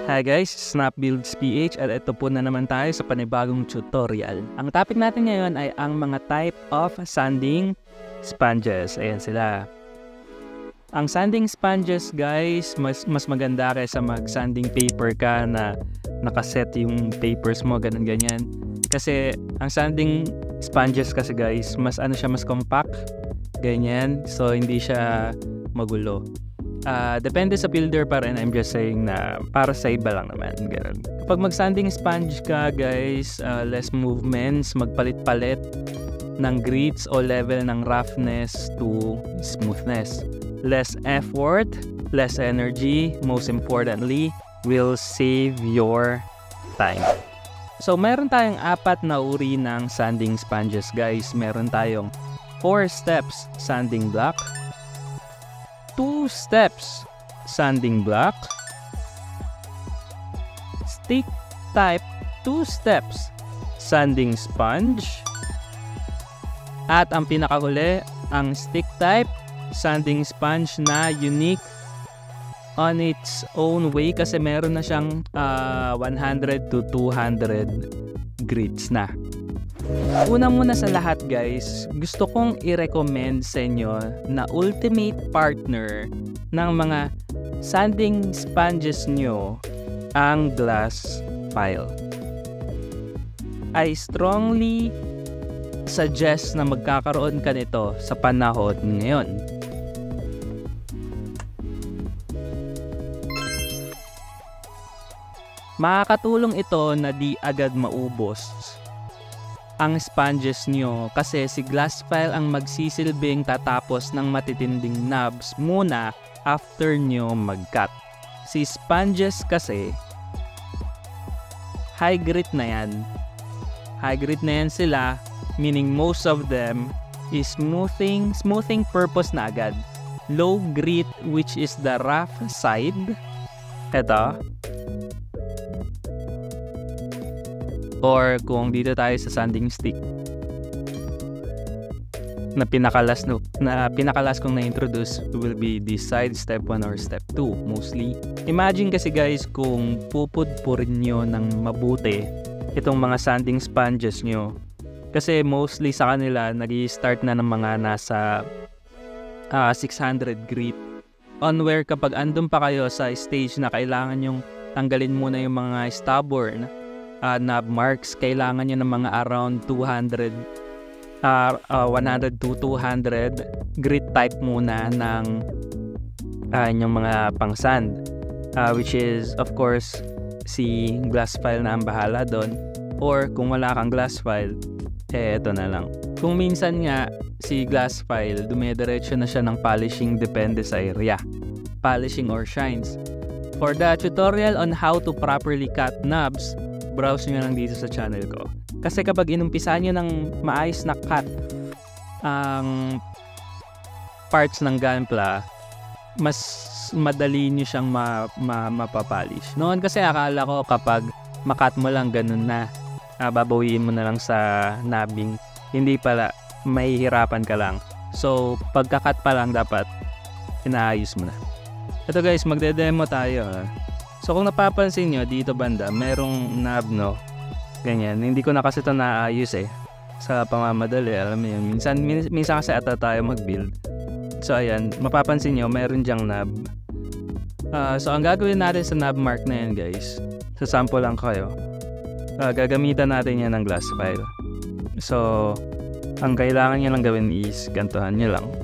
Hi guys, Snapbuilds PH at ito po na naman tayo sa panibagong tutorial. Ang topic natin ngayon ay ang mga type of sanding sponges. Ayan sila. Ang sanding sponges guys, mas maganda kaysa mag-sanding paper ka na nakaset yung papers mo, ganyan. Kasi ang sanding sponges kasi guys, mas compact, ganyan. So hindi siya magulo. Depende sa builder pa rin. I'm just saying na para sa iba lang naman. Ganun. Kapag mag-sanding sponge ka guys, less movements, magpalit-palit ng grits o level ng roughness to smoothness. Less effort, less energy, most importantly, will save your time. So meron tayong 4 na uri ng sanding sponges guys. Meron tayong 4 steps sanding block, 2 steps sanding block, stick type 2 steps sanding sponge, at ang pinakahuli ang stick type sanding sponge na unique on its own way kasi meron na siyang 100 to 200 grits na. Una muna sa lahat guys, gusto kong i-recommend sa inyo na ultimate partner ng mga sanding sponges nyo ang glass file. I strongly suggest na magkakaroon ka nito sa panahon ngayon. Makakatulong ito na di agad maubos ang sponges nyo kasi si glass file ang magsisilbing tatapos ng matitinding knobs muna after nyo mag-cut. Si sponges kasi high grit na yan. High grit na yan sila, meaning most of them is smoothing purpose na agad. Low grit, which is the rough side. Ito. Or kung dito tayo sa sanding stick na pinakalas kong na-introduce will be the side step 1 or step 2 mostly. Imagine kasi guys kung pupudpurin nyo ng mabuti itong mga sanding sponges nyo kasi mostly sa kanila nag-i-start na ng mga nasa 600 grit on where kapag andun pa kayo sa stage na kailangan yung tanggalin muna yung mga stubborn knob marks, kailangan nyo ng mga around 100 to 200 grit type muna ng inyong mga pang sand, which is of course si glass file na ang bahala doon, or kung wala kang glass file eto na lang. Kung minsan nga si glass file dumediretso na siya ng polishing, depende sa area, polishing or shines. For the tutorial on how to properly cut knobs, browse nyo lang dito sa channel ko. Kasi kapag inumpisan nyo ng maayos na cut ang parts ng gunpla, mas madali nyo siyang mapapolish. Noon kasi akala ko kapag makat mo lang ganun na, babawiin mo na lang sa knobbing. Hindi pala, mahihirapan ka lang. So pagkakat pa lang dapat inaayos mo na. Ito guys, magde-demo tayo. So kung napapansin nyo, dito banda, merong knob, no? Ganyan. Hindi ko na kasi ito naayos sa pamamadali. Alam mo yun. Minsan kasi ata tayo mag-build. So ayan, mapapansin nyo, meron dyang knob. So ang gagawin natin sa knob mark na yan guys, sa sample lang kayo. Gagamitan natin yan ng glass file. So, ang kailangan nyo lang gawin is, gantuhan nyo lang.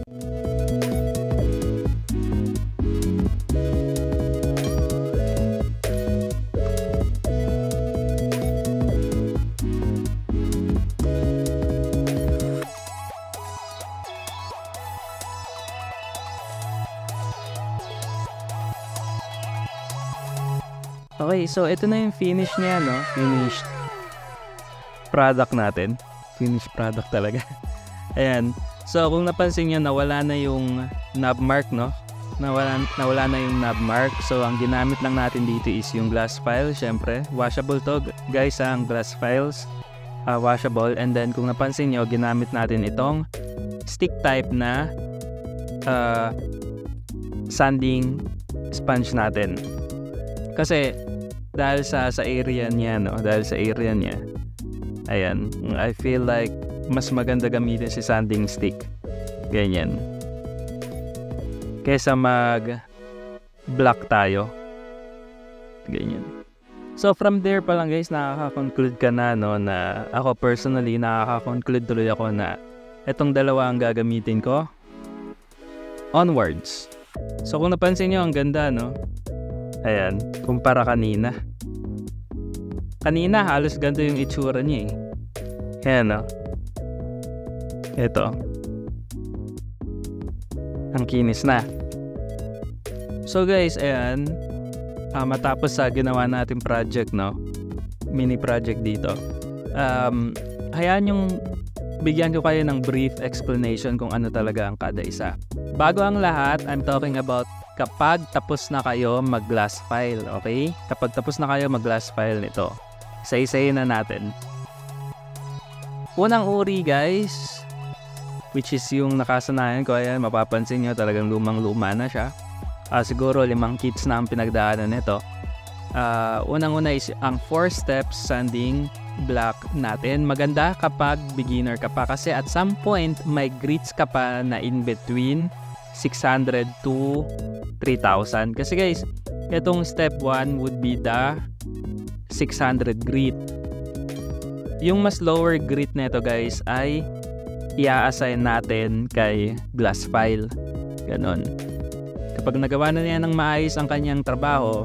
Okay, so ito na yung finish niya, no? Finished product natin. Finished product talaga. Ayan. So, kung napansin nyo, nawala na yung knob mark, no? Nawala na yung knob mark. So, ang ginamit lang natin dito is yung glass file. Syempre, washable to. Guys, ang glass files, washable. And then, kung napansin nyo, ginamit natin itong stick type na sanding sponge natin. Kasi dahil sa area niya, no? Dahil sa area niya, ayan, I feel like mas maganda gamitin si sanding stick. Ganyan. Kesa mag-block tayo. Ganyan. So from there pa lang guys, nakaka-conclude ka na, no, na ako personally, nakaka-conclude tuloy ako na itong dalawa ang gagamitin ko. Onwards. So kung napansin nyo, ang ganda, no? Ayan, kumpara kanina. Kanina, halos ganito yung itsura niya eh. Ayan, no? Ito. Ang kinis na. So guys, ayan. Matapos sa ginawa natin project, no? Mini project dito. Hayaan yung bigyan ko kayo ng brief explanation kung ano talaga ang kada isa. Bago ang lahat, I'm talking about kapag tapos na kayo mag-glass file, okay? Kapag tapos na kayo mag-glass file nito, isa-isayin na natin. Unang uri guys, which is yung nakasanayan ko, ayan, mapapansin nyo talagang lumang-luma na siya. Siguro 5 kits na ang pinagdaanan nito. Unang-una is ang 4 steps sanding block natin. Maganda kapag beginner ka pa kasi at some point may grits ka pa na in between 600 to 3,000. Kasi guys, itong step 1 would be the 600 grit. Yung mas lower grit nito guys ay i-assign natin kay glass file. Ganon. Kapag nagawa na niya ng maayos ang kanyang trabaho,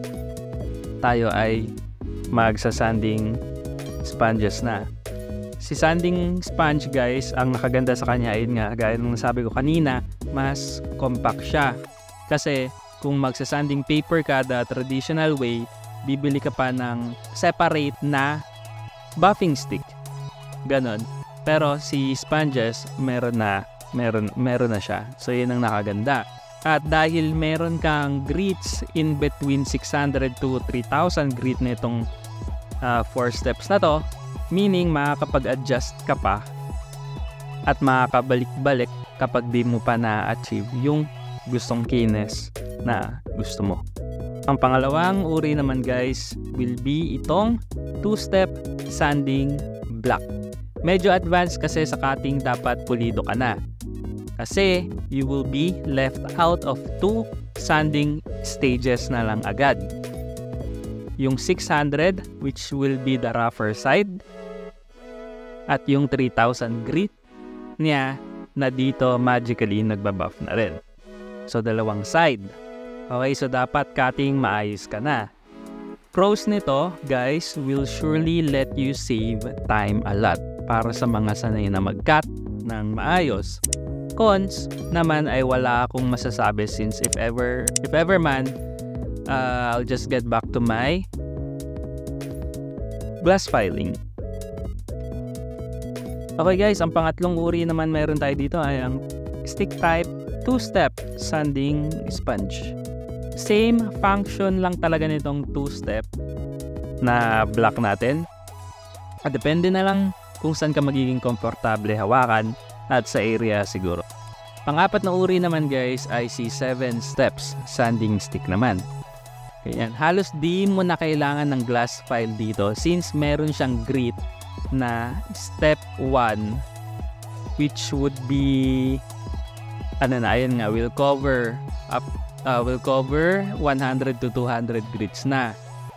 tayo ay magsa-sanding sponges na. Si sanding sponge guys, ang nakaganda sa kanya ay nga, gaya ng sabi ko kanina, mas compact siya. Kasi kung magsa-sanding paper ka the traditional way, bibili ka pa ng separate na buffing stick. Ganon. Pero si sponges, meron na siya. So yun ang nakaganda. At dahil meron kang grits in between 600 to 3,000 grit na itong 4 steps na to, meaning makakapag-adjust ka pa at makakabalik-balik kapag di mo pa na-achieve yung gustong kinis na gusto mo. Ang pangalawang uri naman guys will be itong 2-step sanding block. Medyo advanced kasi sa cutting, dapat pulido ka na. Kasi you will be left out of 2 sanding stages na lang agad. Yung 600 which will be the rougher side at yung 3,000 grit niya na dito magically nagbabuff na rin. So dalawang side. Okay, so dapat cutting maayos ka na. Pros nito guys will surely let you save time a lot para sa mga sanay na mag-cut ng maayos. Cons naman ay wala akong masasabi since if ever man, I'll just get back to my glass filing. Okay guys, ang pangatlong uri naman meron tayo dito ay ang stick type 2-step sanding sponge. Same function lang talaga nitong 2-step na block natin. At depende na lang kung saan ka magiging komportable hawakan at sa area siguro. Pang-apat na uri naman guys ay si 7 steps sanding stick naman. Ganyan. Halos di mo na kailangan ng glass file dito since meron siyang grit na step 1 which would be ayun nga, will cover 100 to 200 grits na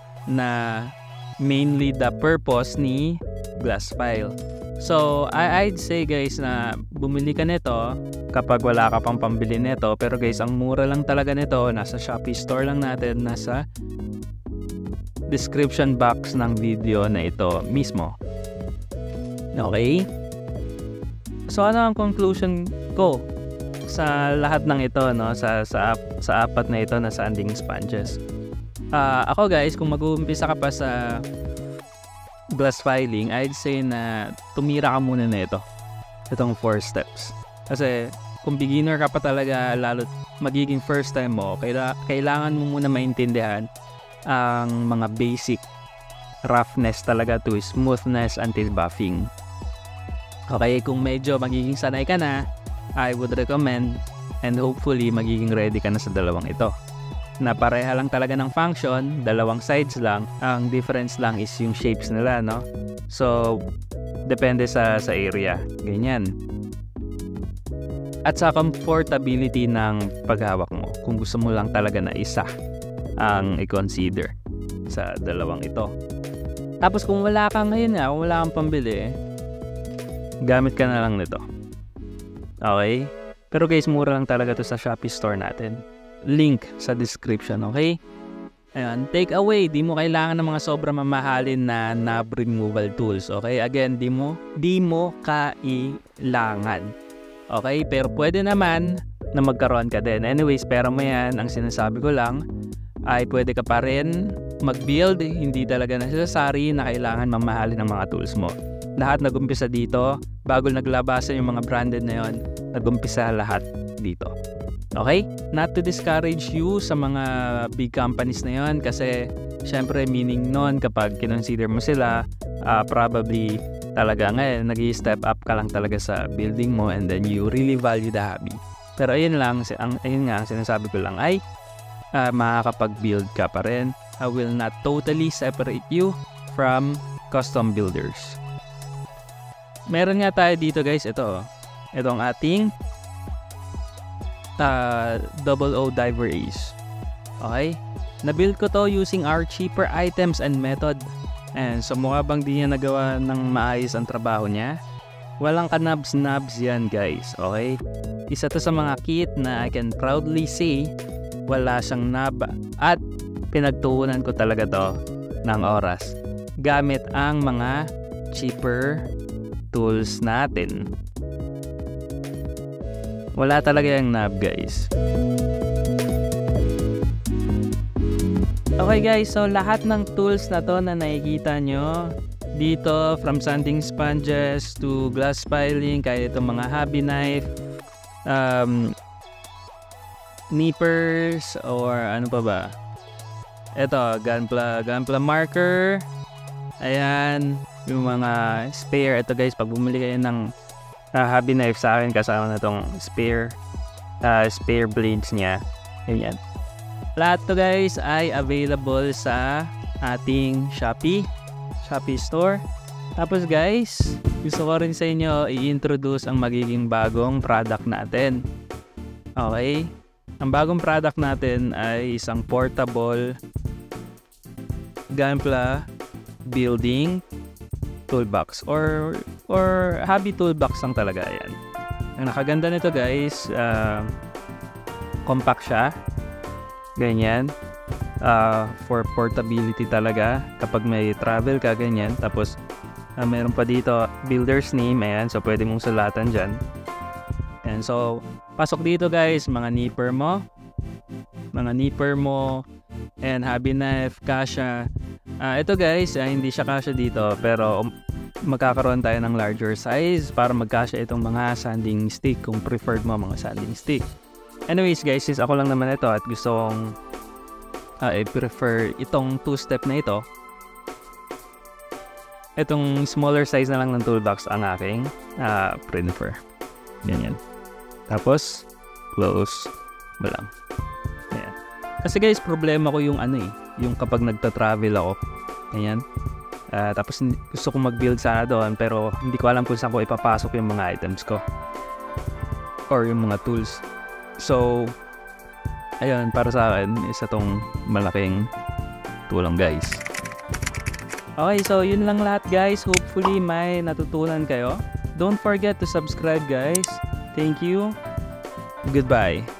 mainly the purpose ni glass file. So, I'd say guys na bumili ka nito kapag wala ka pang pambili nito. Pero guys, ang mura lang talaga nito. Nasa Shopee store lang natin. Nasa description box ng video na ito mismo. Okay? So, ano ang conclusion ko sa lahat ng ito, no? Sa apat na ito na sanding sponges? Ako guys, kung mag-uumpisa ka pa sa glass filing, I'd say na tumira ka muna na itong 4 steps. Kasi kung beginner ka pa talaga, lalo magiging first time mo, kailangan mo muna maintindihan ang mga basic roughness talaga to smoothness until buffing. Okay, kung medyo magiging sanay ka na, I would recommend and hopefully magiging ready ka na sa dalawang ito. na pareha lang talaga ng function, dalawang sides lang, ang difference lang is yung shapes nila, no? So, depende sa area, ganyan. At sa comfortability ng paghawak mo, kung gusto mo lang talaga na isa ang i-consider sa dalawang ito. Tapos kung wala kang ngayon kung wala kang pambili, gamit ka na lang nito. Okay? Pero guys, mura lang talaga to sa Shopee store natin. Link sa description, okay? Ayan, take away, di mo kailangan ng mga sobrang mamahalin na knob removal tools, okay? Again, di mo kailangan. Okay? Pero pwede naman na magkaroon ka din. Anyways, pera mo yan. Ang sinasabi ko lang ay pwede ka pa rin mag-build. Hindi talaga necessary na kailangan mamahalin ng mga tools mo. Lahat nag-umpisa dito. Bago naglabasan yung mga branded na yon, nag-umpisa lahat dito. Okay? Not to discourage you sa mga big companies na yon, kasi syempre meaning nun kapag kinonsider mo sila, probably talaga ngayon nag-i-step up ka lang talaga sa building mo and then you really value the hobby. Pero ayun lang, ayun nga, sinasabi ko lang ay makakapag-build ka pa rin. I will not totally separate you from custom builders. Meron nga tayo dito guys, itong ating Double O Diver Ace. Okay? Na-build ko to using our cheaper items and method. And so mukha bang di niya nagawa ng maayos ang trabaho niya? Walang kanabs-nabs yan guys, okay? Isa to sa mga kit na I can proudly say wala siyang nab at pinagtuunan ko talaga to ng oras gamit ang mga cheaper tools natin. Wala talaga yung knob guys. Okay guys, so lahat ng tools na to na nakikita nyo dito, from sanding sponges to glass filing, kaya itong mga hobby knife, nippers, or ano pa ba, ito, gunpla marker, ayan, yung mga spare. Ito guys, pag bumili kayo ng hobby knife sa akin, kasama na itong spare blades niya. Ayan. Lahat to guys ay available sa ating Shopee store. Tapos guys, gusto ko rin sa inyo i-introduce ang magiging bagong product natin. Okay? Ang bagong product natin ay isang portable gunpla building toolbox or hobby toolbox lang talaga yan. Ang nakaganda nito guys, compact siya, ganyan, for portability talaga kapag may travel ka, ganyan. Tapos meron pa dito builder's name, ayan, so pwede mong sulatan dyan. And so pasok dito guys, mga nipper mo and hobby knife, kasha. Ito guys, hindi siya kasha dito, pero magkakaroon tayo ng larger size para magkasya itong mga sanding stick kung preferred mo mga sanding stick. Anyways guys, since ako lang naman ito at gusto kong i-prefer itong 2-step na ito, itong smaller size na lang ng toolbox ang aking prefer. Ganyan. Tapos close mo lang. Ayan. Kasi guys, problema ko yung yung kapag nagta-travel ako, ganyan. Tapos gusto kong mag-build sana doon, pero hindi ko alam kung saan ko ipapasok yung mga items ko or yung mga tools. So ayun, para sa akin, isa tong malaking tulong guys. Okay, so yun lang lahat guys. Hopefully may natutunan kayo. Don't forget to subscribe guys. Thank you. Goodbye.